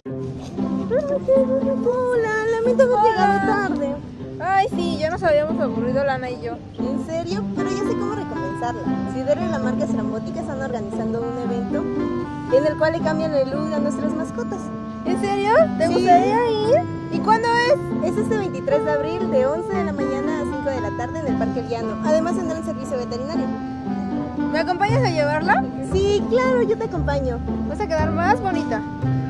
Hola, lamento haber llegado tarde. Ay, sí, ya nos habíamos aburrido Lana y yo. ¿En serio? Pero ya sé cómo recompensarla. Sidero y la marca Estrambótica están organizando un evento en el cual le cambian el look a nuestras mascotas. ¿En serio? ¿Te Sí. gustaría ir? ¿Y cuándo es? Es este 23 de abril de 11 de la mañana a 5 de la tarde en el Parque El Llano. Además tendrá un servicio veterinario. ¿Me acompañas a llevarla? Sí, claro, yo te acompaño. Vas a quedar más bonita.